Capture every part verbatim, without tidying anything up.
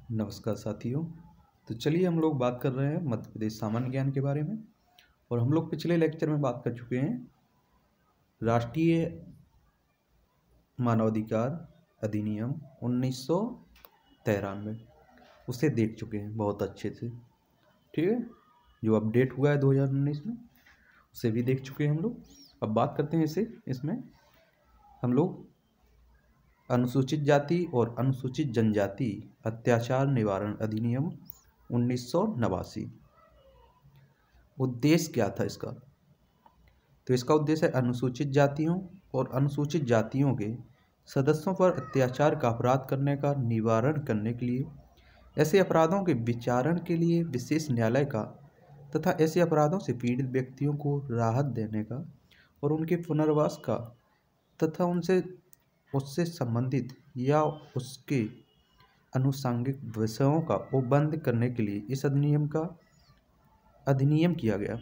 नमस्कार साथियों। तो चलिए हम लोग बात कर रहे हैं मध्य प्रदेश सामान्य ज्ञान के बारे में। और हम लोग पिछले लेक्चर में बात कर चुके हैं राष्ट्रीय मानवाधिकार अधिनियम उन्नीस सौ तिरानवे, उसे देख चुके हैं बहुत अच्छे से। ठीक है, जो अपडेट हुआ है दो हज़ार उन्नीस में उसे भी देख चुके हैं हम लोग। अब बात करते हैं इसे इसमें हम लोग अनुसूचित जाति और अनुसूचित जनजाति अत्याचार निवारण अधिनियम उन्नीस सौ नवासी। उद्देश्य क्या था इसका? तो इसका उद्देश्य है अनुसूचित जातियों और अनुसूचित जातियों के सदस्यों पर अत्याचार का अपराध करने का निवारण करने के लिए, ऐसे अपराधों के विचारण के लिए विशेष न्यायालय का तथा ऐसे अपराधों से पीड़ित व्यक्तियों को राहत देने का और उनके पुनर्वास का तथा उनसे उससे संबंधित या उसके अनुषंगिक विषयों का उपबंध करने के लिए इस अधिनियम का अधिनियम किया गया।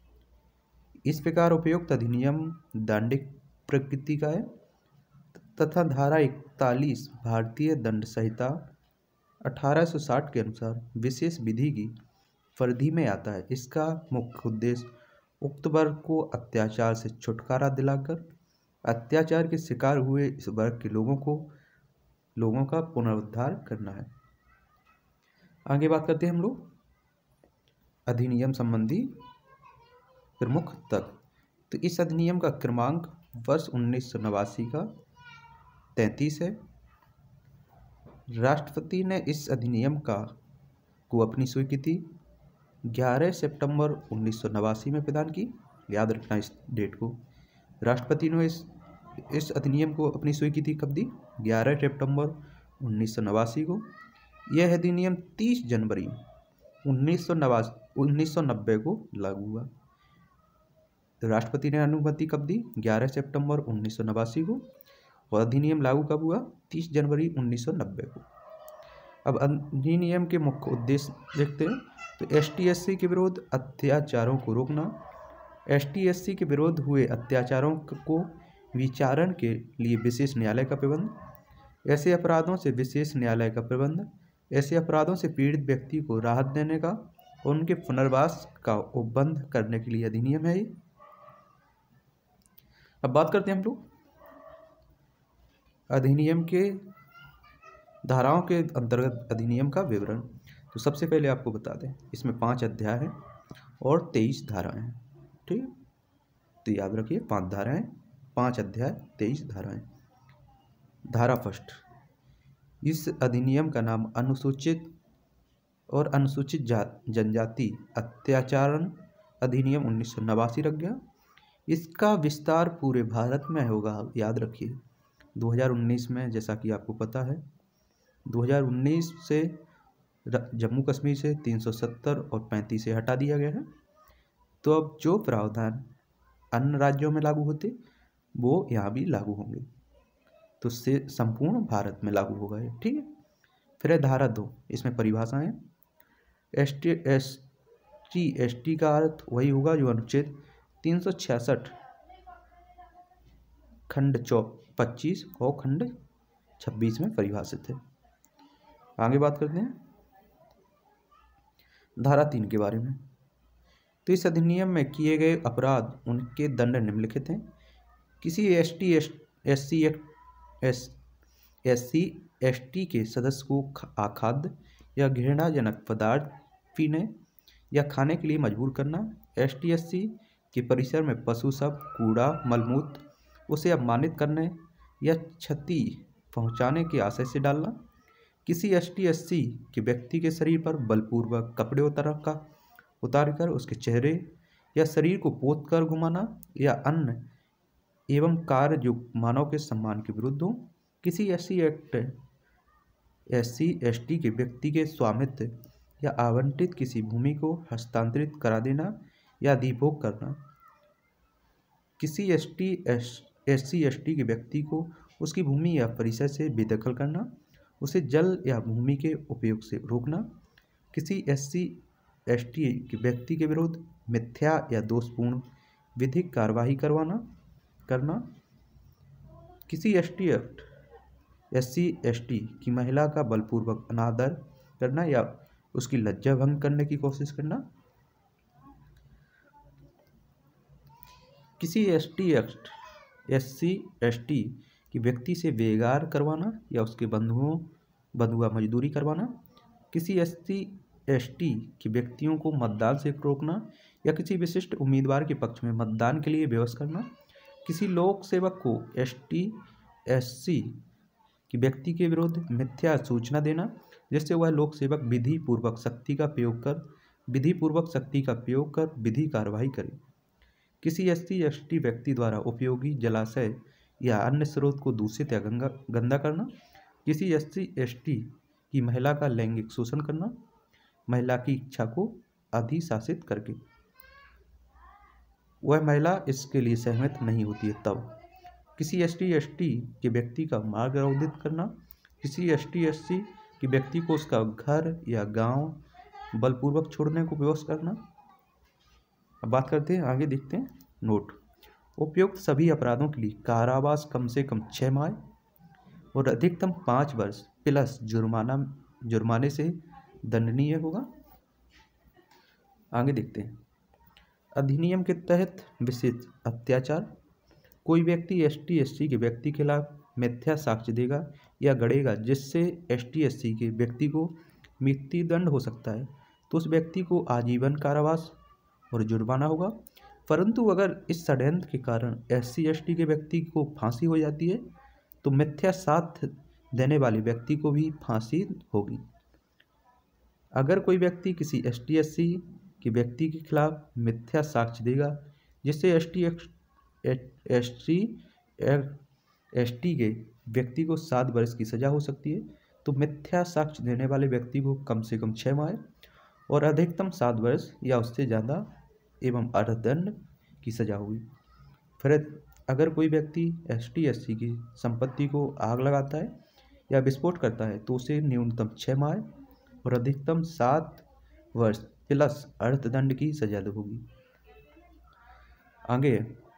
इस प्रकार उपयुक्त अधिनियम दंडिक प्रकृति का है तथा धारा इकतालीस भारतीय दंड संहिता अठारह सौ साठ के अनुसार विशेष विधि की परिधि में आता है। इसका मुख्य उद्देश्य उक्त वर्ग को अत्याचार से छुटकारा दिलाकर अत्याचार के शिकार हुए इस वर्ग के लोगों को लोगों का पुनरुद्धार करना है। आगे बात करते हैं हम लोग अधिनियम संबंधी प्रमुख तक। तो इस अधिनियम का क्रमांक वर्ष उन्नीस सौ नवासी का तैंतीस है। राष्ट्रपति ने इस अधिनियम का को अपनी स्वीकृति ग्यारह सितंबर उन्नीस सौ नवासी में प्रदान की। याद रखना इस डेट को। राष्ट्रपति ने इस इस अधिनियम को अपनी स्वीकृति कब दी? ग्यारह सितंबर उन्नीस सौ नवासी को। यह अधिनियम तीस जनवरी उन्नीस सौ नवासी उन्नीस सौ नब्बे को लागू हुआ। तो राष्ट्रपति ने अनुमति कब दी? ग्यारह सितंबर उन्नीस सौ नवासी को। और अधिनियम लागू कब हुआ? तीस जनवरी उन्नीस सौ नब्बे को। अब अधिनियम के मुख्य उद्देश्य देखते हैं। तो एस टी एस सी के विरुद्ध अत्याचारों को रोकना, एस टी एस सी के विरुद्ध हुए अत्याचारों को विचारण के लिए विशेष न्यायालय का प्रबंध, ऐसे अपराधों से विशेष न्यायालय का प्रबंध, ऐसे अपराधों से पीड़ित व्यक्ति को राहत देने का और उनके पुनर्वास का उपबंध करने के लिए अधिनियम है। अब बात करते हैं हम लोग अधिनियम के धाराओं के अंतर्गत अधिनियम का विवरण। तो सबसे पहले आपको बता दें इसमें पांच अध्याय हैं और तेईस धाराएं हैं। ठीक है, तो याद रखिए पांच धाराएं, पांच अध्याय, तेईस धाराएं। धारा फर्स्ट, इस अधिनियम का नाम अनुसूचित और अनुसूचित जनजाति अत्याचारण अधिनियम उन्नीस सौ नवासी रख गया। इसका विस्तार पूरे भारत में होगा। याद रखिए दो हज़ार उन्नीस में, जैसा कि आपको पता है, दो हज़ार उन्नीस से जम्मू कश्मीर से तीन सौ सत्तर और पैंतीस से हटा दिया गया है। तो अब जो प्रावधान अन्य राज्यों में लागू होते वो यहाँ भी लागू होंगे, तो से संपूर्ण भारत में लागू होगा ये। ठीक है, फिर है धारा दो, इसमें परिभाषाएं। S T S T S T का अर्थ वही होगा जो अनुच्छेद तीन सौ छियासठ खंड चौ पच्चीस और खंड छब्बीस में परिभाषित है। आगे बात करते हैं धारा तीन के बारे में। तो इस अधिनियम में किए गए अपराध उनके दंड निम्नलिखित हैं। किसी S T S S C S S C S T के सदस्य को अखाद्य या घृणाजनक पदार्थ पीने या खाने के लिए मजबूर करना, एस टी एस सी के परिसर में पशु शव, कूड़ा, मलमूत्र उसे अपमानित करने या क्षति पहुंचाने के आशय से डालना, किसी एस टी एस सी के व्यक्ति के शरीर पर बलपूर्वक कपड़े उतार का उतारकर उसके चेहरे या शरीर को पोत कर घुमाना या अन्य एवं कार्य जो मानव के सम्मान के विरुद्ध हो, किसी S C act S C S T के व्यक्ति के स्वामित्व या आवंटित किसी भूमि को हस्तांतरित करा देना या अधिभोग करना, किसी S T S S C S T के व्यक्ति को उसकी भूमि या परिसर से बेदखल करना, उसे जल या भूमि के उपयोग से रोकना, किसी एस सी एस टी के व्यक्ति के विरुद्ध मिथ्या या दोषपूर्ण विधिक कार्यवाही करवाना करना, किसी S T S C S T की महिला का बलपूर्वक अनादर करना या उसकी लज्जा भंग करने की कोशिश करना। किसी S T S C S T की व्यक्ति से बेगार करवाना या उसके बंधुओं बंधुआ मजदूरी करवाना। किसी एस सी एस टी के व्यक्तियों को मतदान से रोकना या किसी विशिष्ट उम्मीदवार के पक्ष में मतदान के लिए विवश करना। किसी लोक सेवक को एस टी एस सी के व्यक्ति के विरुद्ध मिथ्या सूचना देना जिससे वह लोक सेवक विधि पूर्वक शक्ति का प्रयोग कर विधि पूर्वक शक्ति का प्रयोग कर विधि कार्रवाई करे। किसी एस सी एस टी व्यक्ति द्वारा उपयोगी जलाशय या अन्य स्रोत को दूषित या गंगा गंदा करना। किसी एस सी एस टी की महिला का लैंगिक शोषण करना महिला की इच्छा को अधिशासित करके, वह महिला इसके लिए सहमत नहीं होती है तब। किसी एस टी एस टी के व्यक्ति का मार्ग अवरुद्ध करना। किसी एस टी एस सी के व्यक्ति को उसका घर या गांव बलपूर्वक छोड़ने को विवश करना। अब बात करते हैं, आगे देखते हैं नोट। उपयुक्त सभी अपराधों के लिए कारावास कम से कम छः माह और अधिकतम पाँच वर्ष प्लस जुर्माना जुर्माने से दंडनीय होगा। आगे देखते हैं, अधिनियम के तहत विशेष अत्याचार। कोई व्यक्ति एस टी एस सी के व्यक्ति के खिलाफ मिथ्या साक्ष्य देगा या गढ़ेगा जिससे एस टी एस सी के व्यक्ति को मृत्युदंड हो सकता है तो उस व्यक्ति को आजीवन कारावास और जुर्माना होगा। परंतु अगर इस षड्यंत्र के कारण एस सी एस टी के व्यक्ति को फांसी हो जाती है तो मिथ्या साक्ष्य देने वाले व्यक्ति को भी फांसी होगी। अगर कोई व्यक्ति किसी एस टी एस सी के व्यक्ति के खिलाफ मिथ्या साक्ष्य देगा जिससे S T S C S T के व्यक्ति को सात वर्ष की सजा हो सकती है तो मिथ्या साक्ष्य देने वाले व्यक्ति को कम से कम छः माह और अधिकतम सात वर्ष या उससे ज़्यादा एवं अर्थदंड की सजा होगी। फिर अगर कोई व्यक्ति एस टी एस सी की संपत्ति को आग लगाता है या विस्फोट करता है तो उसे न्यूनतम छः माह और अधिकतम सात वर्ष प्लस अर्थदंड की सजा होगी। आगे,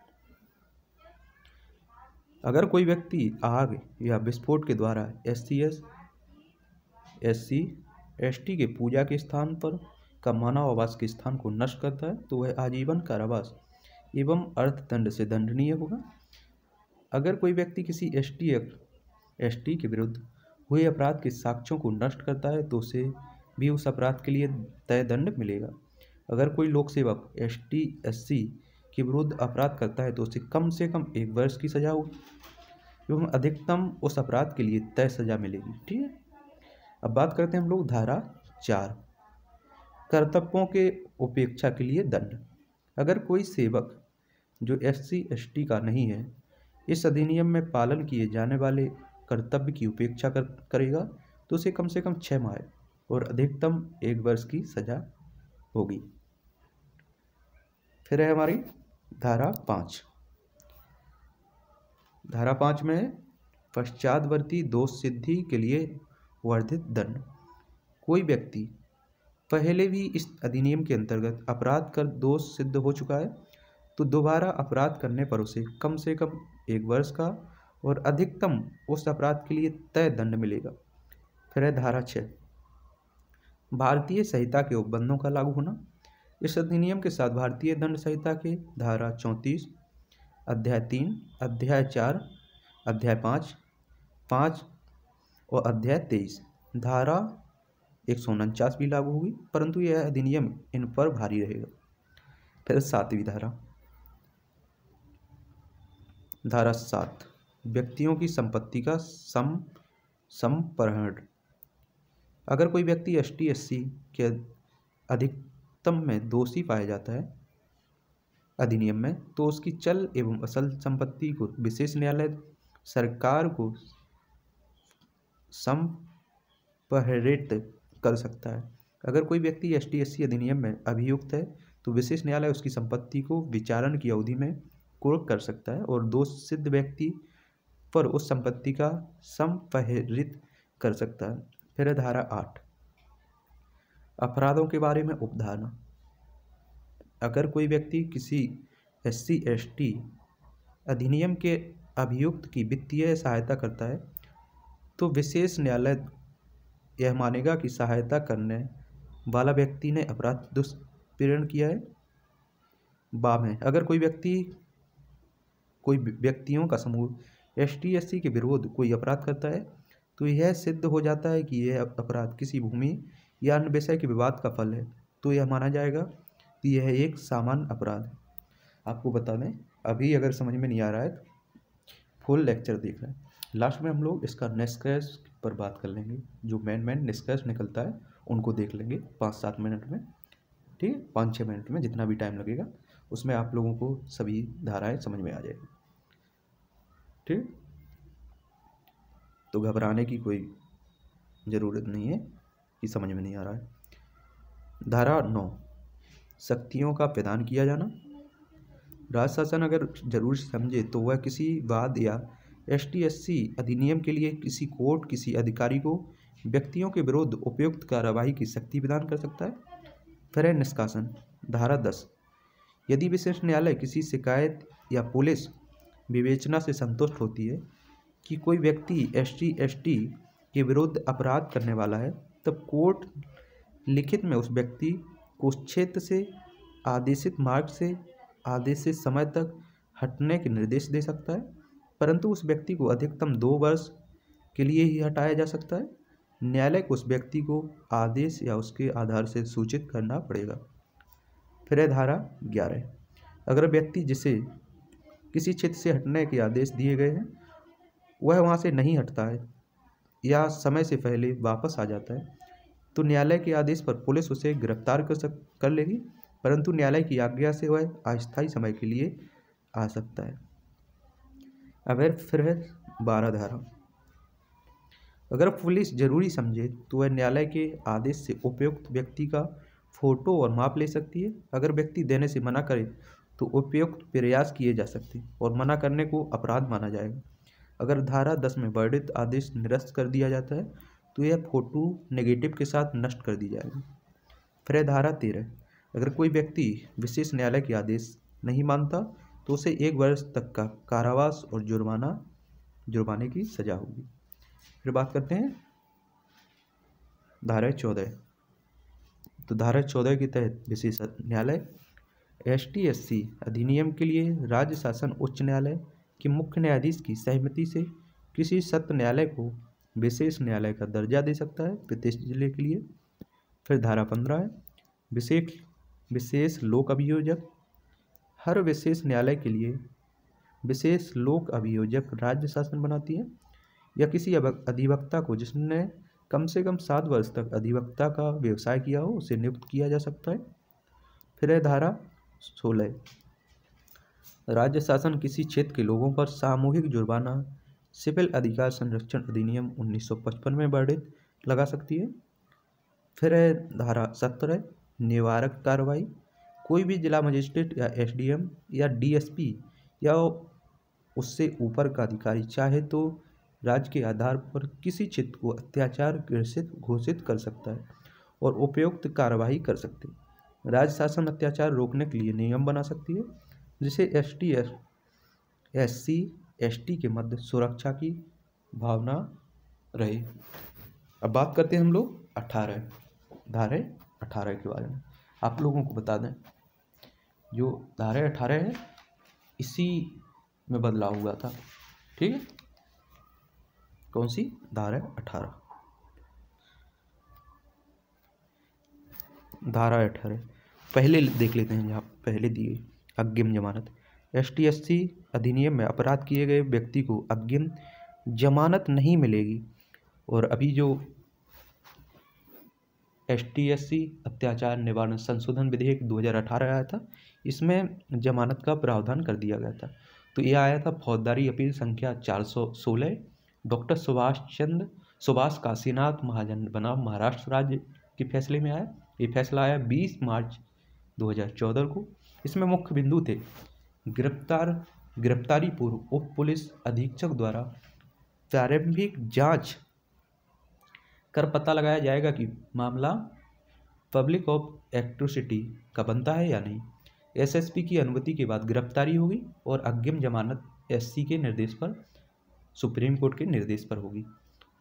अगर कोई व्यक्ति आग या विस्फोट के द्वारा S C S S C S T के पूजा के स्थान पर का मानव आवास के स्थान को नष्ट करता है तो वह आजीवन कारावास एवं अर्थदंड से दंडनीय होगा। अगर कोई व्यक्ति किसी एस टी एस टी के विरुद्ध हुए अपराध के साक्ष्यों को नष्ट करता है तो उसे भी उस अपराध के लिए तय दंड मिलेगा। अगर कोई लोक सेवक एस टी एस सी के विरुद्ध अपराध करता है तो उसे कम से कम एक वर्ष की सजा होगी एवं अधिकतम उस अपराध के लिए तय सजा मिलेगी। ठीक है, अब बात करते हैं हम लोग धारा चार, कर्तव्यों के उपेक्षा के लिए दंड। अगर कोई सेवक जो एस सी एस टी का नहीं है इस अधिनियम में पालन किए जाने वाले कर्तव्य की उपेक्षा कर, करेगा तो उसे कम से कम छः माह और अधिकतम एक वर्ष की सजा होगी। फिर है हमारी धारा पाँच। धारा पाँच में पश्चातवर्ती दोष सिद्धि के लिए वर्धित दंड। कोई व्यक्ति पहले भी इस अधिनियम के अंतर्गत अपराध कर दोष सिद्ध हो चुका है तो दोबारा अपराध करने पर उसे कम से कम एक वर्ष का और अधिकतम उस अपराध के लिए तय दंड मिलेगा। फिर है धारा छः, भारतीय संहिता के उपबंधों का लागू होना। इस अधिनियम के साथ भारतीय दंड संहिता के धारा चौंतीस, अध्याय तीन, अध्याय चार, अध्याय पाँच पाँच और अध्याय तेईस, धारा एक सौ उनचास भी लागू हुई, परंतु यह अधिनियम इन पर भारी रहेगा। फिर सातवीं धारा, धारा सात, व्यक्तियों की संपत्ति का सम संपहरण। अगर कोई व्यक्ति एस टी एस सी के अधिकतम में दोषी पाया जाता है अधिनियम में तो उसकी चल एवं असल संपत्ति को विशेष न्यायालय सरकार को संपहरित कर सकता है। अगर कोई व्यक्ति एस टी एस सी अधिनियम में अभियुक्त है तो विशेष न्यायालय उसकी संपत्ति को विचारण की अवधि में कुर्क कर सकता है और दोष सिद्ध व्यक्ति पर उस संपत्ति का संपहरित कर सकता है। फिर धारा आठ, अपराधों के बारे में उपधारा। अगर कोई व्यक्ति किसी एस सी एस टी अधिनियम के अभियुक्त की वित्तीय सहायता करता है तो विशेष न्यायालय यह मानेगा कि सहायता करने वाला व्यक्ति ने अपराध दुष्प्रेरण किया है। बाम है, अगर कोई व्यक्ति कोई व्यक्तियों का समूह एस टी एस सी के विरोध कोई अपराध करता है तो यह सिद्ध हो जाता है कि यह अपराध किसी भूमि या अन्य विषय के विवाद का फल है, तो यह माना जाएगा कि यह एक सामान्य अपराध है। आपको बता दें, अभी अगर समझ में नहीं आ रहा है फुल लेक्चर देख रहे हैं, लास्ट में हम लोग इसका निष्कर्ष पर बात कर लेंगे। जो मेन मेन निष्कर्ष निकलता है उनको देख लेंगे पाँच सात मिनट में, ठीक है, पाँच छः मिनट में, जितना भी टाइम लगेगा उसमें आप लोगों को सभी धाराएं समझ में आ जाएगी। ठीक, तो घबराने की कोई ज़रूरत नहीं है कि समझ में नहीं आ रहा है। धारा नौ, शक्तियों का प्रदान किया जाना। राज्य शासन अगर जरूर समझे तो वह किसी वाद या एस टी एस सी अधिनियम के लिए किसी कोर्ट किसी अधिकारी को व्यक्तियों के विरुद्ध उपयुक्त कार्यवाही की शक्ति प्रदान कर सकता है। फिर है निष्कासन। धारा दस, यदि विशेष न्यायालय किसी शिकायत या पुलिस विवेचना से संतुष्ट होती है कि कोई व्यक्ति एस टी एस टी के विरुद्ध अपराध करने वाला है, तब कोर्ट लिखित में उस व्यक्ति को उस क्षेत्र से आदेशित मार्ग से आदेशित समय तक हटने के निर्देश दे सकता है, परंतु उस व्यक्ति को अधिकतम दो वर्ष के लिए ही हटाया जा सकता है। न्यायालय को उस व्यक्ति को आदेश या उसके आधार से सूचित करना पड़ेगा। फिर है धारा ग्यारह, अगर व्यक्ति जिसे किसी क्षेत्र से हटने के आदेश दिए गए हैं वह वहाँ से नहीं हटता है या समय से पहले वापस आ जाता है, तो न्यायालय के आदेश पर पुलिस उसे गिरफ्तार कर सक कर लेगी, परंतु न्यायालय की आज्ञा से वह अस्थायी समय के लिए आ सकता है। अब फिर है बारह धारा, अगर पुलिस जरूरी समझे तो वह न्यायालय के आदेश से उपयुक्त व्यक्ति का फोटो और माप ले सकती है। अगर व्यक्ति देने से मना करे तो उपयुक्त प्रयास किए जा सकते हैं और मना करने को अपराध माना जाएगा। अगर धारा दस में वर्णित आदेश निरस्त कर दिया जाता है तो यह फोटो नेगेटिव के साथ नष्ट कर दी जाएगी। फिर है धारा तेरह, अगर कोई व्यक्ति विशेष न्यायालय के आदेश नहीं मानता तो उसे एक वर्ष तक का कारावास और जुर्माना जुर्माने की सजा होगी। फिर बात करते हैं धारा चौदह, तो धारा चौदह के तहत विशेष न्यायालय एस टी एस सी अधिनियम के लिए राज्य शासन उच्च न्यायालय के मुख्य न्यायाधीश की सहमति से किसी सत्र न्यायालय को विशेष न्यायालय का दर्जा दे सकता है प्रत्येक जिले के लिए। फिर धारा पंद्रह है, विशेष विशेष लोक अभियोजक, हर विशेष न्यायालय के लिए विशेष लोक अभियोजक राज्य शासन बनाती है या किसी अधिवक्ता को जिसने कम से कम सात वर्ष तक अधिवक्ता का व्यवसाय किया हो उसे नियुक्त किया जा सकता है। फिर है धारा सोलह, राज्य शासन किसी क्षेत्र के लोगों पर सामूहिक जुर्माना सिविल अधिकार संरक्षण अधिनियम उन्नीस सौ पचपन में वर्णित लगा सकती है। फिर है धारा सत्रह, निवारक कार्रवाई, कोई भी जिला मजिस्ट्रेट या एस डी एम या डी एस पी या उससे ऊपर का अधिकारी चाहे तो राज्य के आधार पर किसी क्षेत्र को अत्याचार ग्रसित घोषित कर सकता है और उपयुक्त कार्रवाई कर सकते हैं। राज्य शासन अत्याचार रोकने के लिए नियम बना सकती है जिसे S T S S C S T के मध्य सुरक्षा की भावना रहे। अब बात करते हैं हम लोग अठारह धारा अठारह के बारे में। आप लोगों को बता दें, जो धारा अठारह है इसी में बदलाव हुआ था, ठीक है। कौन सी धारा अठारह? धारा अठारह पहले देख लेते हैं, जहाँ पहले दी गई अग्रिम जमानत। एस टी एस सी अधिनियम में अपराध किए गए व्यक्ति को अग्रिम जमानत नहीं मिलेगी, और अभी जो एस टी एस सी अत्याचार निवारण संशोधन विधेयक दो हज़ार अठारह आया था, इसमें जमानत का प्रावधान कर दिया गया था। तो यह आया था फौजदारी अपील संख्या चार सौ सोलह, डॉक्टर सुभाष चंद्र सुभाष काशीनाथ महाजन बनाम महाराष्ट्र राज्य के फैसले में आया। ये फैसला आया बीस मार्च दो हज़ार चौदह को। इसमें मुख्य बिंदु थे गिरफ्तार गिरफ्तारी पूर्व उप पुलिस अधीक्षक द्वारा प्रारंभिक जांच कर पता लगाया जाएगा कि मामला पब्लिक ऑफ एट्रोसिटी का बनता है या नहीं। एस एस पी की अनुमति के बाद गिरफ्तारी होगी और अग्रिम जमानत एस सी के निर्देश पर सुप्रीम कोर्ट के निर्देश पर होगी।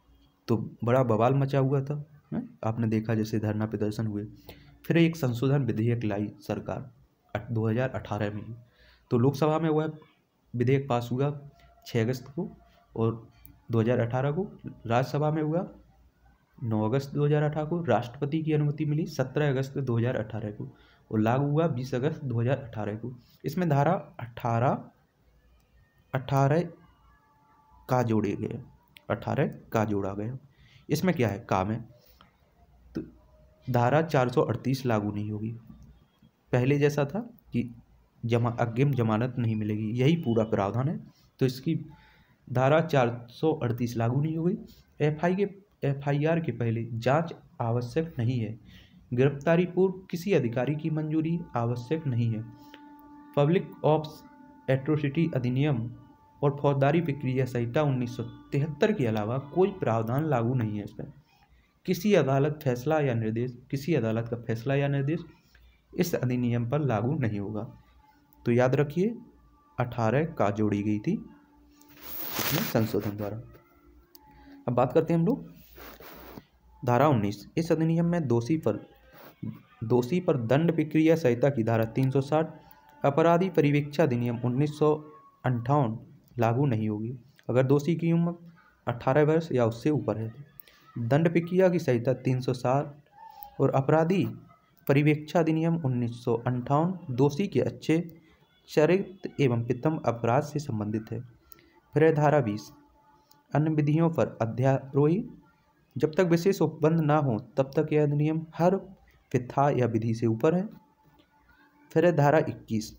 तो बड़ा बवाल मचा हुआ था, है? आपने देखा जैसे धरना प्रदर्शन हुए। फिर एक संशोधन विधेयक लाई सरकार दो हज़ार अठारह में ही, तो लोकसभा में वह विधेयक पास हुआ छः अगस्त को, और दो हज़ार अठारह को राज्यसभा में हुआ नौ अगस्त दो हज़ार अठारह को, राष्ट्रपति की अनुमति मिली सत्रह अगस्त दो हज़ार अठारह को, और लागू हुआ बीस अगस्त दो हज़ार अठारह को। इसमें धारा अठारह अठारह का जोड़े गए अठारह का जोड़ा गया। इसमें क्या है काम है, तो धारा चार सौ अड़तीस लागू नहीं होगी। पहले जैसा था कि जमा अग्रिम जमानत नहीं मिलेगी, यही पूरा प्रावधान है। तो इसकी धारा चार सौ अड़तीस लागू नहीं होगी। एफ आई के एफ आई आर के पहले जांच आवश्यक नहीं है। गिरफ्तारी पूर्व किसी अधिकारी की मंजूरी आवश्यक नहीं है। पब्लिक ऑप्स एट्रोसिटी अधिनियम और फौजदारी प्रक्रिया संहिता उन्नीस सौ तिहत्तर के अलावा कोई प्रावधान लागू नहीं है इस पर। किसी अदालत फैसला या निर्देश किसी अदालत का फैसला या निर्देश इस अधिनियम पर लागू नहीं होगा। तो याद रखिए अठारह का जोड़ी गई थी इसमें संशोधन द्वारा। अब बात करते हैं हम लोग धारा उन्नीस। इस अधिनियम में दोषी पर दोषी पर दंड प्रक्रिया संहिता की धारा तीन सौ साठ, अपराधी परिवीक्षा अधिनियम उन्नीस सौ अंठावन लागू नहीं होगी अगर दोषी की उम्र अठारह वर्ष या उससे ऊपर है। दंड प्रक्रिया की संहिता तीन सौ साठ और अपराधी परिवीक्षा अधिनियम उन्नीस सौ अंठावन दोषी के अच्छे चरित्र एवं प्रथम अपराध से संबंधित है। फिर है धारा बीस, अन्य विधियों पर अध्यारोही। जब तक विशेष उपबंध ना हो तब तक यह अधिनियम हर प्रथा या विधि से ऊपर है। फिर है धारा इक्कीस,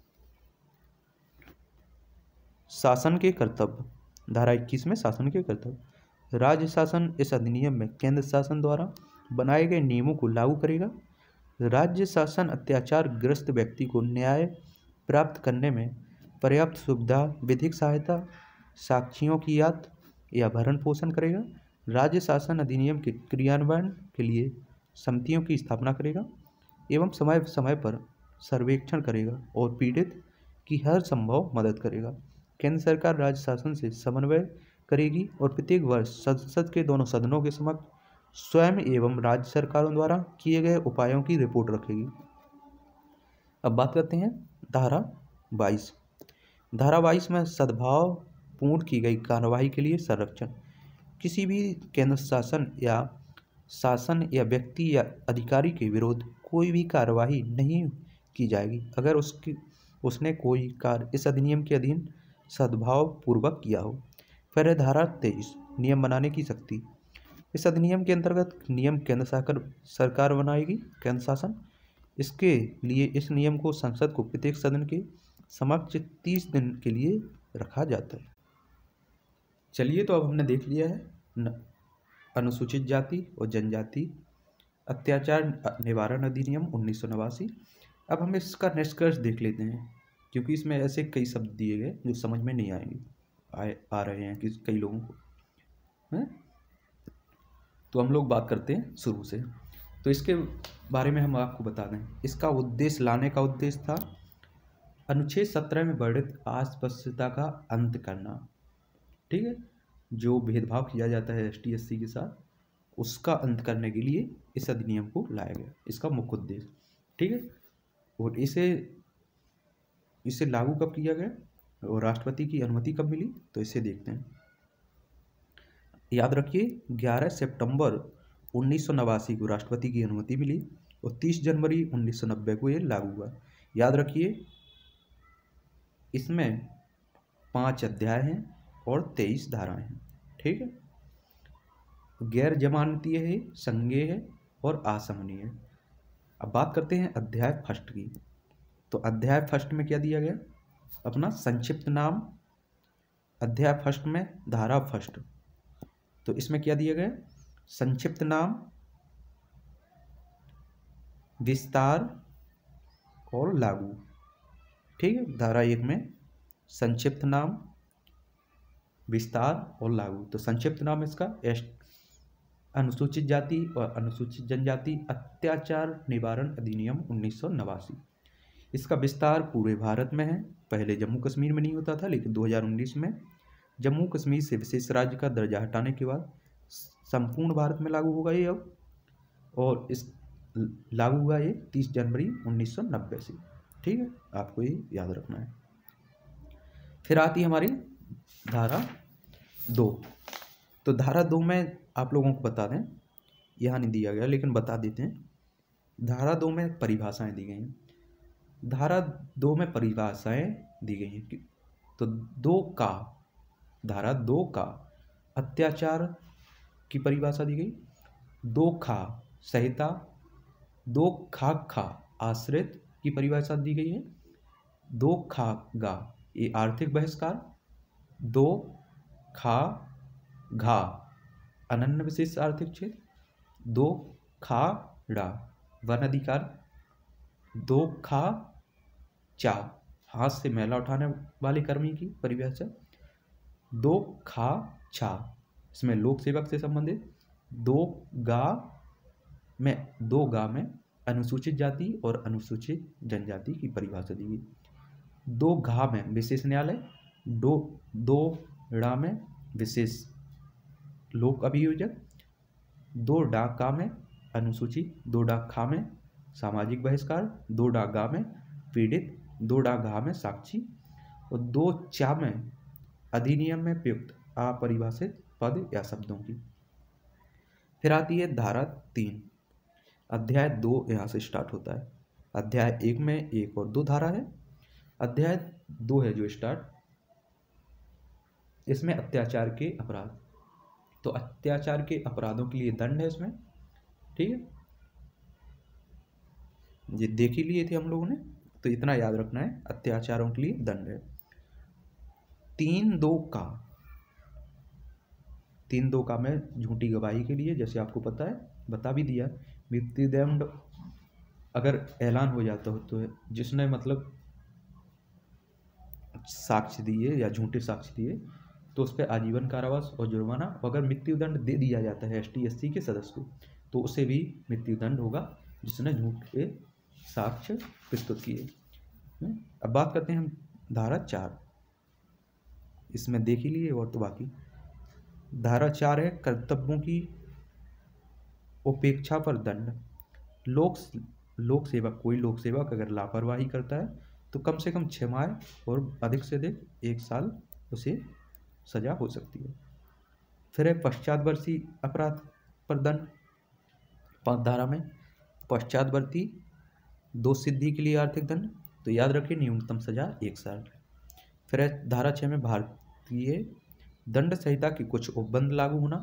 शासन के कर्तव्य। धारा इक्कीस में शासन के कर्तव्य। राज्य शासन इस अधिनियम में केंद्र शासन द्वारा बनाए गए नियमों को लागू करेगा। राज्य शासन अत्याचार ग्रस्त व्यक्ति को न्याय प्राप्त करने में पर्याप्त सुविधा, विधिक सहायता, साक्षियों की याद या भरण पोषण करेगा। राज्य शासन अधिनियम के क्रियान्वयन के लिए समितियों की स्थापना करेगा एवं समय समय पर सर्वेक्षण करेगा और पीड़ित की हर संभव मदद करेगा। केंद्र सरकार राज्य शासन से समन्वय करेगी और प्रत्येक वर्ष संसद के दोनों सदनों के समक्ष स्वयं एवं राज्य सरकारों द्वारा किए गए उपायों की रिपोर्ट रखेगी। अब बात करते हैं धारा बाईस। धारा बाईस में सद्भाव पूर्ण की गई कार्यवाही के लिए संरक्षण। किसी भी केंद्र शासन या शासन या व्यक्ति या अधिकारी के विरुद्ध कोई भी कार्यवाही नहीं की जाएगी अगर उसकी उसने कोई कार्य इस अधिनियम के अधीन सद्भाव पूर्वक किया हो। फिर है धारा तेईस, नियम बनाने की शक्ति। इस अधिनियम के अंतर्गत नियम केंद्र सरकार सरकार बनाएगी, केंद्र शासन। इसके लिए इस नियम को संसद को प्रत्येक सदन के समक्ष तीस दिन के लिए रखा जाता है। चलिए, तो अब हमने देख लिया है अनुसूचित जाति और जनजाति अत्याचार निवारण अधिनियम उन्नीस सौ नवासी। अब हम इसका निष्कर्ष देख लेते हैं, क्योंकि इसमें ऐसे कई शब्द दिए गए जो समझ में नहीं आएंगे आए आ रहे हैं कि कई लोगों को हैं। तो हम लोग बात करते हैं शुरू से। तो इसके बारे में हम आपको बता दें, इसका उद्देश्य लाने का उद्देश्य था अनुच्छेद सत्रह में वर्णित अस्पृश्यता का अंत करना। ठीक है, जो भेदभाव किया जाता है एस टी एस सी के साथ, उसका अंत करने के लिए इस अधिनियम को लाया गया, इसका मुख्य उद्देश्य। ठीक है, और इसे इसे लागू कब किया गया और राष्ट्रपति की अनुमति कब मिली, तो इसे देखते हैं। याद रखिए ग्यारह सितंबर उन्नीस सौ नवासी को राष्ट्रपति की अनुमति मिली और तीस जनवरी उन्नीस सौ नब्बे को ये लागू हुआ। याद रखिए इसमें पांच अध्याय हैं और तेईस धाराएं हैं। ठीक है, गैर जमानतीय है, संज्ञेय है और असहनीय है। अब बात करते हैं अध्याय फर्स्ट की। तो अध्याय फर्स्ट में क्या दिया गया, अपना संक्षिप्त नाम। अध्याय फर्स्ट में धारा फर्स्ट, तो इसमें क्या दिया गया, संक्षिप्त नाम, विस्तार और लागू। ठीक है, धारा एक में संक्षिप्त नाम, विस्तार और लागू। तो संक्षिप्त नाम इसका एस अनुसूचित जाति और अनुसूचित जनजाति अत्याचार निवारण अधिनियम उन्नीस सौ नवासी। इसका विस्तार पूरे भारत में है। पहले जम्मू कश्मीर में नहीं होता था, लेकिन दो हज़ार उन्नीस में जम्मू कश्मीर से विशेष राज्य का दर्जा हटाने के बाद संपूर्ण भारत में लागू होगा ये अब, और इस लागू हुआ ये तीस जनवरी उन्नीस सौ नब्बे से। ठीक है, आपको ये याद रखना है। फिर आती है हमारी धारा दो। तो धारा दो में आप लोगों को बता दें, यहाँ नहीं दिया गया लेकिन बता देते हैं। धारा दो में परिभाषाएं दी गई हैं। धारा दो में परिभाषाएं दी गई हैं। तो दो का धारा दो का अत्याचार की परिभाषा दी गई। दो खा संहिता, दो खा खा आश्रित की परिभाषा दी गई है। दो खा गा ये आर्थिक बहिष्कार, दो खा घा अनन्य विशेष आर्थिक क्षेत्र, दो खा ड़ा वन अधिकार, दो खा चा हाथ से मैला उठाने वाले कर्मी की परिभाषा, दो खा छा इसमें लोक सेवक से संबंधित, दो गा में दो गा में अनुसूचित जाति और अनुसूचित जनजाति की परिभाषा दी गई। दो घा में विशेष न्यायालय, दो दो ड़ा में विशेष लोक अभियोजक, दो डा का में अनुसूचित, दो डा खा में सामाजिक बहिष्कार, दो डा गा में पीड़ित, दो डा घा में साक्षी और दो चा में अधिनियम में प्रयुक्त अपरिभाषित पद या शब्दों की। फिर आती है धारा तीन। अध्याय दो यहाँ से स्टार्ट होता है। अध्याय एक में एक और दो धारा है। अध्याय दो है जो स्टार्ट, इसमें अत्याचार के अपराध। तो अत्याचार के अपराधों के लिए दंड है इसमें। ठीक है, ये देख ही लिए थे हम लोगों ने, तो इतना याद रखना है, अत्याचारों के लिए दंड है। तीन दो का तीन दो का में झूठी गवाही के लिए, जैसे आपको पता है, बता भी दिया, मृत्युदंड अगर ऐलान हो जाता हो तो जिसने मतलब साक्ष्य दिए या झूठे साक्ष्य दिए तो उस पर आजीवन कारावास और जुर्माना। अगर मृत्युदंड दे दिया जाता है एस टी एस सी के सदस्य को तो उसे भी मृत्युदंड होगा जिसने झूठे साक्ष्य प्रस्तुत किए। अब बात करते हैं हम धारा चार। इसमें देख ही लिए और तो बाकी धारा चार है कर्तव्यों की उपेक्षा पर दंड। लोक लोक सेवक कोई लोक सेवक अगर लापरवाही करता है तो कम से कम छः माह और अधिक से अधिक एक साल उसे सजा हो सकती है। फिर है पश्चातवर्ती अपराध पर दंड। पाँच धारा में पश्चातवर्ती दो सिद्धि के लिए आर्थिक दंड, तो याद रखिए न्यूनतम सजा एक साल। फिर है धारा छः में भारतीय दंड संहिता की कुछ उपबंध लागू होना।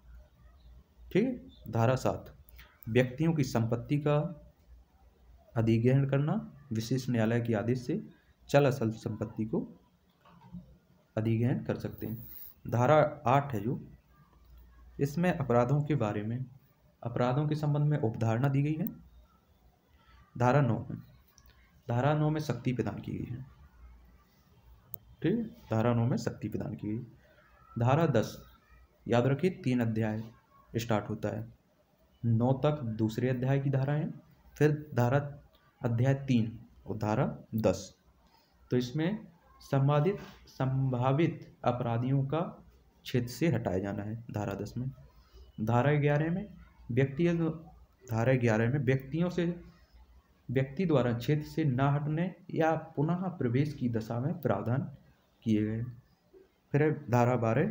ठीक है। धारा सात व्यक्तियों की संपत्ति का अधिग्रहण करना, विशेष न्यायालय के आदेश से चल अचल संपत्ति को अधिग्रहण कर सकते हैं। धारा आठ है जो, इसमें अपराधों के बारे में अपराधों के संबंध में उपधारणा दी गई है। धारा नौ में धारा नौ में शक्ति प्रदान की गई है। ठीक है, धारा नौ में शक्ति प्रदान की गई। धारा दस याद रखिए तीन अध्याय स्टार्ट होता है, नौ तक दूसरे अध्याय की धारा है। फिर धारा अध्याय तीन और धारा दस, तो इसमें संवादित संभावित अपराधियों का क्षेत्र से हटाया जाना है। धारा दस में धारा ग्यारह में व्यक्ति धारा ग्यारह में व्यक्तियों से व्यक्ति द्वारा क्षेत्र से न हटने या पुनः प्रवेश की दशा में प्रावधान किए गए। फिर धारा बारह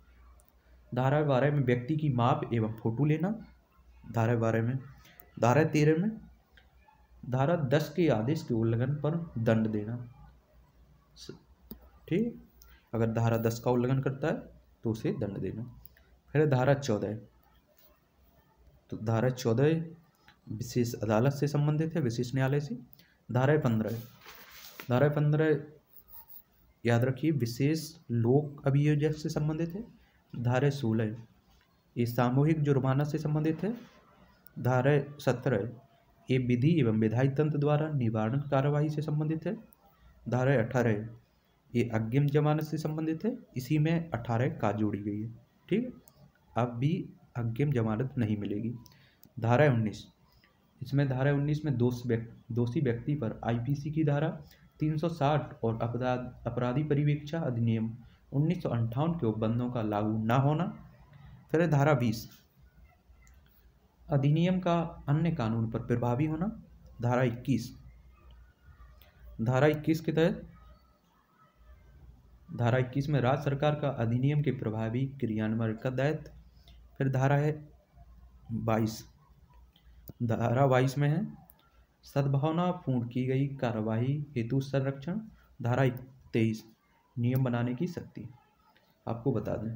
धारा बारह में व्यक्ति की माप एवं फोटो लेना। धारा बारह में धारा तेरह में धारा दस के आदेश के उल्लंघन पर दंड देना। ठीक, अगर धारा दस का उल्लंघन करता है तो उसे दंड देना। फिर धारा चौदह, तो धारा चौदह विशेष अदालत से संबंधित है, विशेष न्यायालय से। धारा पंद्रह धारा पंद्रह याद रखिए विशेष लोक अभियोजक से संबंधित है। धारा सोलह ये सामूहिक जुर्माना से संबंधित है। धारा सत्रह ये विधि एवं विधायी तंत्र द्वारा निवारण कार्रवाई से संबंधित है। धारा अठारह ये अग्रिम जमानत से संबंधित है, इसी में अठारह का जोड़ी गई है। ठीक है, अब भी अग्रिम जमानत नहीं मिलेगी। धारा उन्नीस इसमें धारा उन्नीस में दोष व्यक्ति दोषी व्यक्ति पर आईपीसी की धारा तीन सौ साठ और अपराध अपराधी परिवीक्षा अधिनियम उन्नीस सौ अंठावन के उपबंधों का लागू न होना। फिर है धारा बीस, अधिनियम का अन्य कानून पर प्रभावी होना। धारा इक्कीस, धारा इक्कीस के तहत धारा इक्कीस में राज्य सरकार का अधिनियम के प्रभावी क्रियान्वयन का दायित्व। फिर धारा है बाईस, धारा बाईस में है सद्भावना पूर्ण की गई कार्यवाही हेतु संरक्षण। धारा तेईस, नियम बनाने की शक्ति। आपको बता दें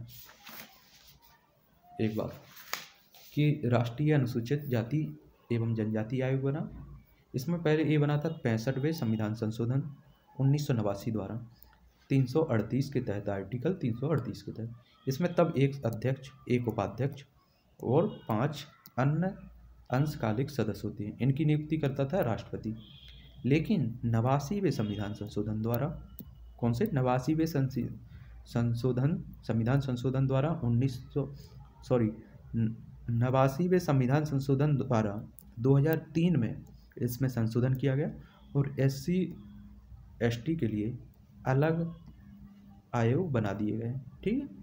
एक बार कि राष्ट्रीय अनुसूचित जाति एवं जनजाति आयोग बना। इसमें पहले ये बना था पैंसठवें संविधान संशोधन उन्नीस सौ नवासी द्वारा तीन सौ अड़तीस के तहत, आर्टिकल तीन सौ अड़तीस के तहत। इसमें तब एक अध्यक्ष, एक उपाध्यक्ष और पांच अन्य अंशकालिक सदस्य होते हैं। इनकी नियुक्ति करता था राष्ट्रपति। लेकिन नवासीवें संविधान संशोधन द्वारा, कौन से नवासीवें संशोधन संविधान संशोधन द्वारा उन्नीस सौ सॉरी नवासीवें संविधान संशोधन द्वारा दो हज़ार तीन में इसमें संशोधन किया गया और एस सी एस टी के लिए अलग आयोग बना दिए गए। ठीक है,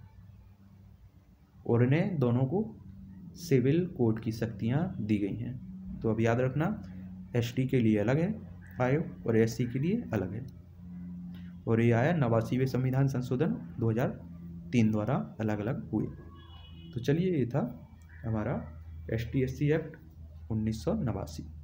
और इन्हें दोनों को सिविल कोड की शक्तियां दी गई हैं। तो अब याद रखना, एस टी के लिए अलग है आयोग और एस सी के लिए अलग है। और ये आया नवासीवें संविधान संशोधन दो हज़ार तीन द्वारा अलग अलग हुए। तो चलिए, ये था हमारा S T S C act उन्नीस सौ नवासी।